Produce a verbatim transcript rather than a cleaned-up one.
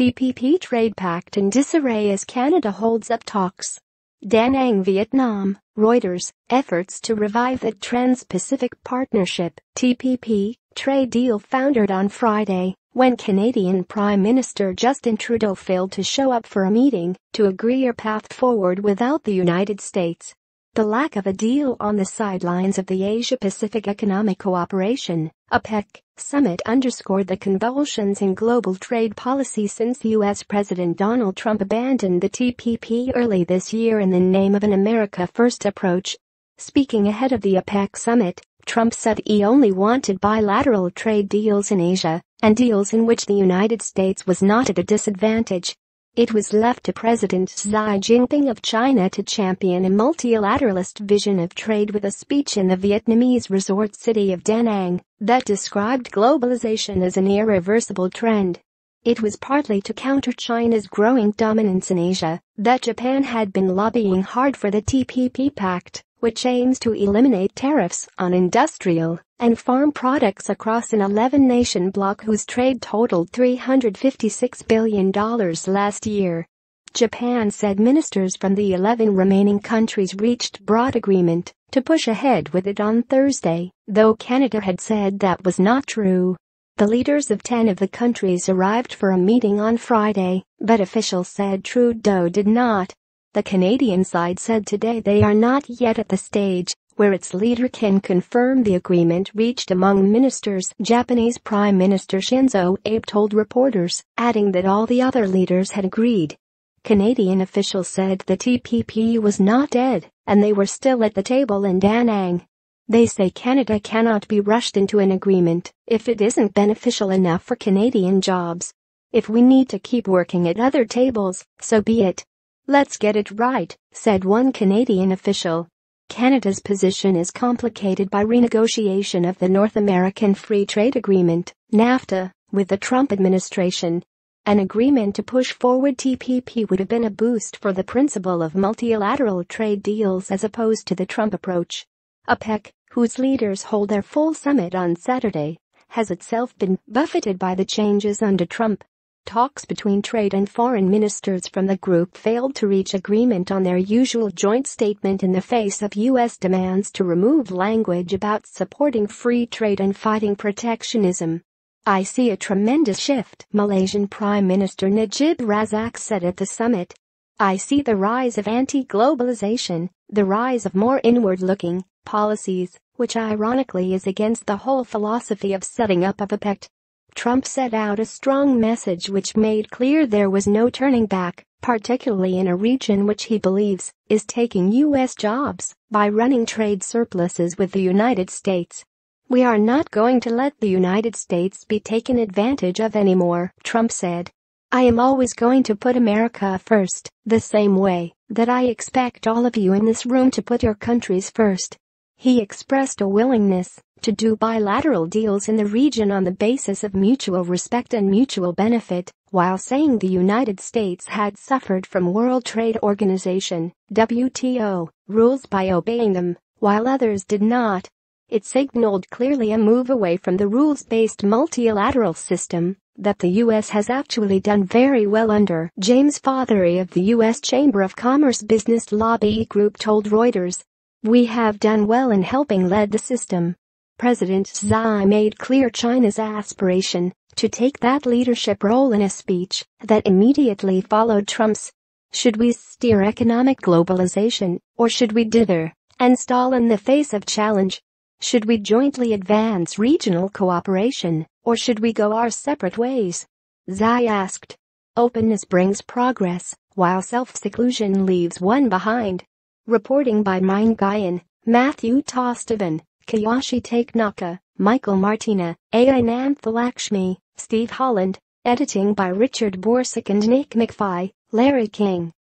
T P P trade pact in disarray as Canada holds up talks. Da Nang, Vietnam, Reuters. Efforts to revive the Trans-Pacific Partnership (T P P) trade deal foundered on Friday, when Canadian Prime Minister Justin Trudeau failed to show up for a meeting to agree a path forward without the United States. The lack of a deal on the sidelines of the Asia-Pacific Economic Cooperation (A P E C) summit underscored the convulsions in global trade policy since U S President Donald Trump abandoned the T P P early this year in the name of an America First approach. Speaking ahead of the A P E C summit, Trump said he only wanted bilateral trade deals in Asia, and deals in which the United States was not at a disadvantage. It was left to President Xi Jinping of China to champion a multilateralist vision of trade with a speech in the Vietnamese resort city of Da Nang that described globalization as an irreversible trend. It was partly to counter China's growing dominance in Asia that Japan had been lobbying hard for the T P P pact, which aims to eliminate tariffs on industrial and farm products across an eleven-nation bloc whose trade totaled three hundred fifty-six billion dollars last year. Japan said ministers from the eleven remaining countries reached broad agreement to push ahead with it on Thursday, though Canada had said that was not true. The leaders of ten of the countries arrived for a meeting on Friday, but officials said Trudeau did not. The Canadian side said today they are not yet at the stage where its leader can confirm the agreement reached among ministers. Japanese Prime Minister Shinzo Abe told reporters, adding that all the other leaders had agreed. Canadian officials said the T P P was not dead, and they were still at the table in Da Nang. They say Canada cannot be rushed into an agreement if it isn't beneficial enough for Canadian jobs. If we need to keep working at other tables, so be it. Let's get it right, said one Canadian official. Canada's position is complicated by renegotiation of the North American Free Trade Agreement, NAFTA, with the Trump administration. An agreement to push forward T P P would have been a boost for the principle of multilateral trade deals as opposed to the Trump approach. A P E C, whose leaders hold their full summit on Saturday, has itself been buffeted by the changes under Trump. Talks between trade and foreign ministers from the group failed to reach agreement on their usual joint statement in the face of U S demands to remove language about supporting free trade and fighting protectionism. I see a tremendous shift, Malaysian Prime Minister Najib Razak said at the summit. I see the rise of anti-globalization, the rise of more inward-looking policies, which ironically is against the whole philosophy of setting up of a P E C. Trump set out a strong message which made clear there was no turning back, particularly in a region which he believes is taking U S jobs by running trade surpluses with the United States. We are not going to let the United States be taken advantage of anymore, Trump said. I am always going to put America first, the same way that I expect all of you in this room to put your countries first. He expressed a willingness to do bilateral deals in the region on the basis of mutual respect and mutual benefit, while saying the United States had suffered from World Trade Organization, W T O, rules by obeying them, while others did not. It signaled clearly a move away from the rules-based multilateral system that the U S has actually done very well under. James Fothery of the U S Chamber of Commerce Business Lobby Group told Reuters, "We have done well in helping lead the system." President Xi made clear China's aspiration to take that leadership role in a speech that immediately followed Trump's. Should we steer economic globalization, or should we dither and stall in the face of challenge? Should we jointly advance regional cooperation, or should we go our separate ways? Xi asked. Openness brings progress, while self-seclusion leaves one behind. Reporting by Mine Guyan, Matthew Tostevan, Kiyoshi Takenaka, Michael Martina, Anantha Lakshmi, Steve Holland. Editing by Richard Borsick and Nick McFly, Larry King.